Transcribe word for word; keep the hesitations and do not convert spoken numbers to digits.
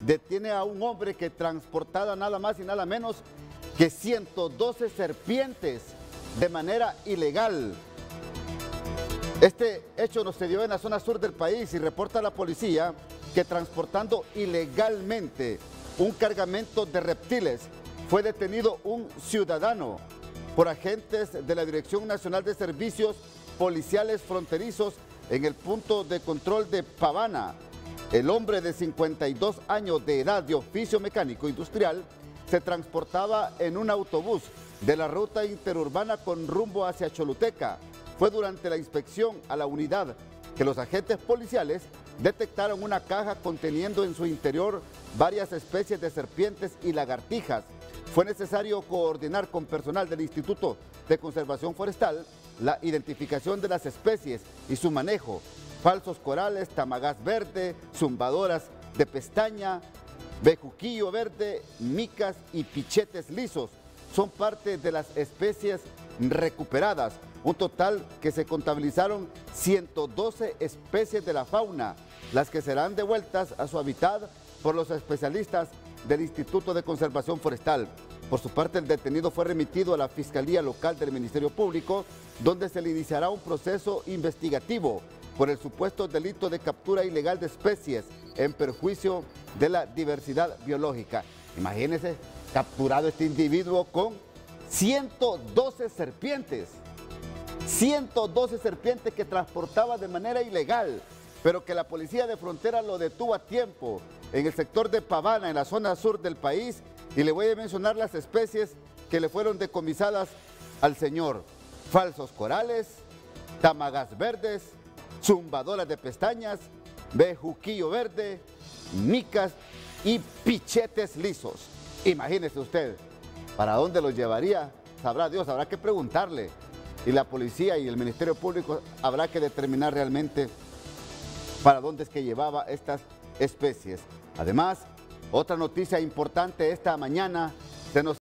detiene a un hombre que transportaba nada más y nada menos que ciento doce serpientes de manera ilegal. Este hecho no se dio en la zona sur del país y reporta la policía que transportando ilegalmente un cargamento de reptiles fue detenido un ciudadano por agentes de la Dirección Nacional de Servicios Policiales Fronterizos en el punto de control de Pavana. El hombre de cincuenta y dos años de edad de oficio mecánico industrial se transportaba en un autobús de la ruta interurbana con rumbo hacia Choluteca. Fue durante la inspección a la unidad que los agentes policiales detectaron una caja conteniendo en su interior varias especies de serpientes y lagartijas. Fue necesario coordinar con personal del Instituto de Conservación Forestal la identificación de las especies y su manejo. Falsos corales, tamagás verde, zumbadoras de pestaña, bejuquillo verde, micas y pichetes lisos son parte de las especies recuperadas. Un total que se contabilizaron ciento doce especies de la fauna, las que serán devueltas a su hábitat por los especialistas del Instituto de Conservación Forestal. Por su parte, el detenido fue remitido a la Fiscalía Local del Ministerio Público, donde se le iniciará un proceso investigativo por el supuesto delito de captura ilegal de especies en perjuicio de la diversidad biológica. Imagínense, capturado este individuo con ciento doce serpientes. ciento doce serpientes que transportaba de manera ilegal, pero que la policía de frontera lo detuvo a tiempo en el sector de Pavana, en la zona sur del país, y le voy a mencionar las especies que le fueron decomisadas al señor: falsos corales, tamagás verdes, zumbadoras de pestañas, bejuquillo verde, micas y pichetes lisos. Imagínese usted, ¿para dónde los llevaría? Sabrá Dios, habrá que preguntarle. Y la policía y el Ministerio Público habrá que determinar realmente para dónde es que llevaba estas especies. Además, otra noticia importante esta mañana, se nos